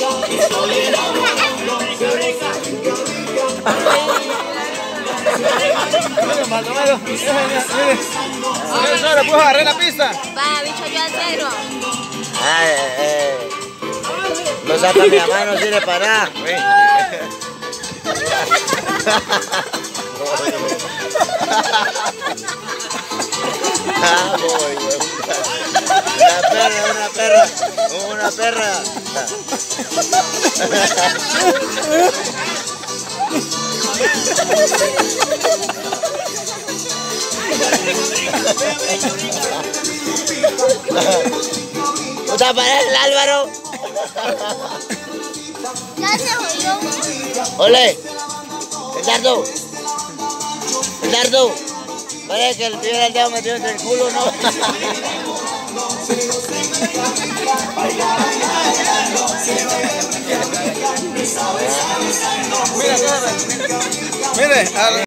Ahora puedo agarrar la pista. Va, bicho, yo al cero. No saca mi mamá, no sirve para nada. Una perra. ¿Puta para el Álvaro? Ya se jodió. Ole, Eduardo. Parece que el tío del dedo metido entre el culo, ¿no? Mire,